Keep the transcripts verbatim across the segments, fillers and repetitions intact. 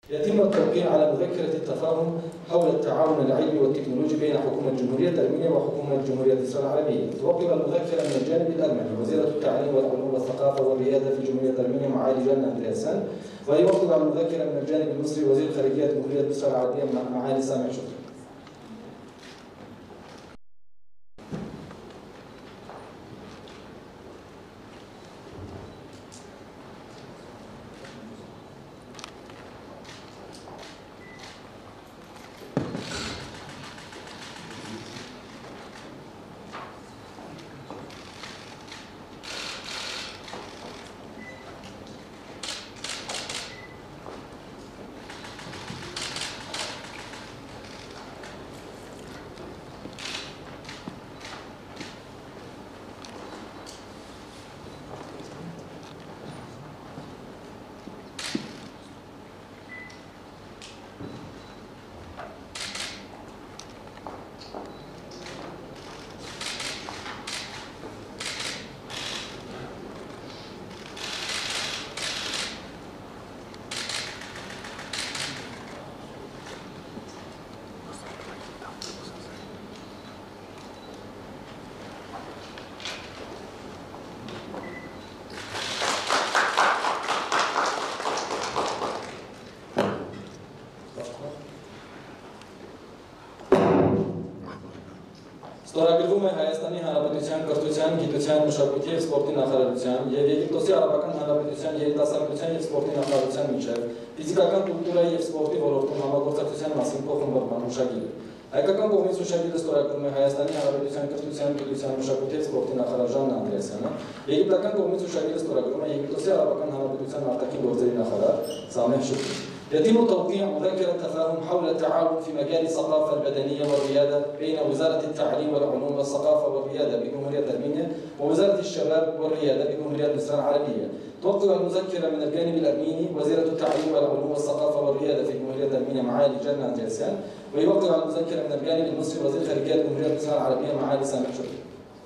يتم التوقيع على مذكرة التفاهم حول التعاون العلمي والتكنولوجي بين حكومة جمهورية أرمينيا وحكومة جمهورية إسرائيل العربية. توقع المذكرة من الجانب الأرمني وزيرة التعليم والعلوم والثقافة والريادة في جمهورية أرمينيا معالي جانا أندرياسان، ويوقع المذكرة من الجانب المصري وزير خارجية جمهورية إسرائيل العربية معالي سامح شكري. Ստորագրվում է Հայաստանի Հանրապետության կրթության, գիտության, մշակույթի և սպորտի նախարարության և Եգիպտոսի Արաբական Հանրապետության երիտասարդության և սպորտի նախարարության միջև ֆիզիկական կուլտուրայի և սպորտի ոլորտում համագործակցության մասին փոխհմբռնման հուշագիրը։ Հայկական կողմից հուշագիրը ստորագրում է Հայաստանի Հանրապետության կրթության, գիտության, մշակույթի և սպորտի նախարար Ժաննա Անդրեասյանը, եգիպտական կողմից հուշագիրը ստորագրում է Եգիպտոսի Արաբական Հանրապետության արտաքին գործերի նախարար Սամեհ Շուկրի։ يتم توقيع مذكرة تفاهم حول التعاون في مجال الثقافة البدنية والرياضة بين وزارة التعليم والعلوم والثقافة والرياضة بجمهورية أرمينيا ووزارة الشباب والرياضة بجمهورية مصر العربية. توقع المذكرة من الجانب الأرميني وزيرة التعليم والعلوم والثقافة والرياضة في جمهورية أرمينيا معالي جانا أندرياسان، ويوقع المذكرة من الجانب المصري وزير خارجية جمهورية مصر العربية معالي سامح شكري.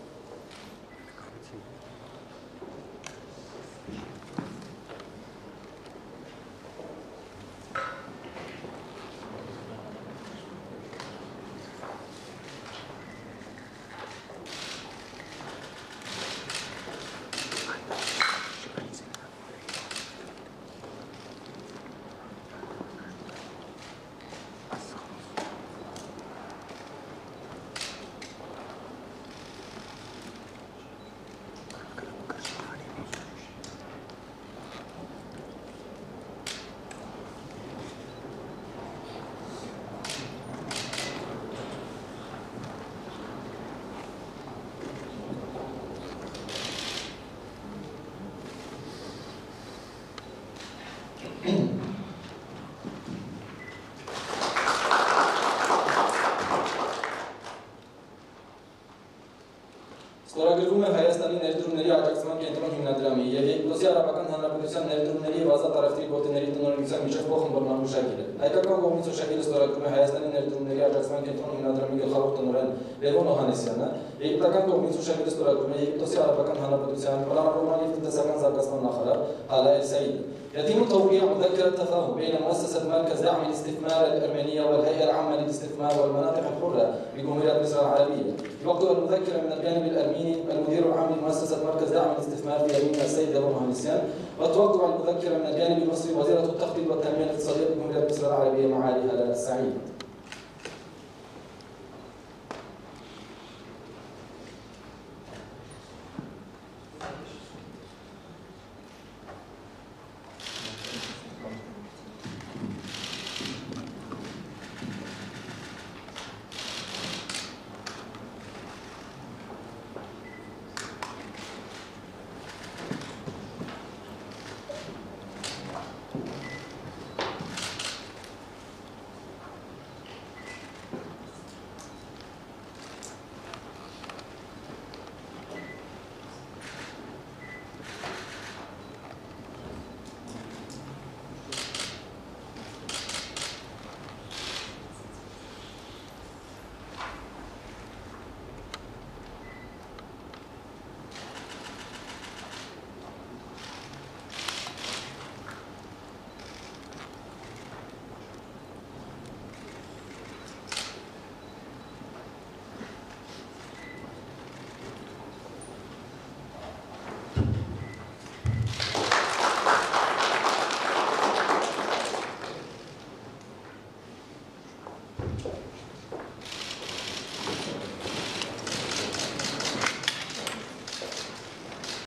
Ստորագրվում է Հայաստանի ներդրումների աջակցման կենտրոն հիմնադրամի և Եգիպտոսի Արաբական Հանրապետության ներդրումների և ազատ առևտրի գործիչների տնօրինության միջև փոխհմբռնման հուշագիրը։ Հայկական կողմից հուշագիրը ստորագրում է Հայաստանի ներդրումների աջակցման կենտրոն հիմնադրամի գլխավոր տնօրեն Լևոն Օհանեսյանը, եգիպտական կողմից հուշագիրը ստորագրում է Եգիպտոսի Արաբական Հանրապետության պլանավորման և տնտեսական զարգացման նախարար Ալա Էլ-Սայիդը։ يتم توقيع مذكرة تفاهم بين مؤسسة مركز دعم الاستثمار الأرمينية والهيئة العامة للاستثمار والمناطق الحرة بجمهورية مصر العربية. يوقع المذكرة من الجانب الأرميني المدير العام لمؤسسة مركز دعم الاستثمار في أرمينيا السيد ليفون أوهانيسيان، وتوقع المذكرة من الجانب المصري وزيرة التخطيط والتنمية الاقتصادية بجمهورية مصر العربية معالي هلا السعيد.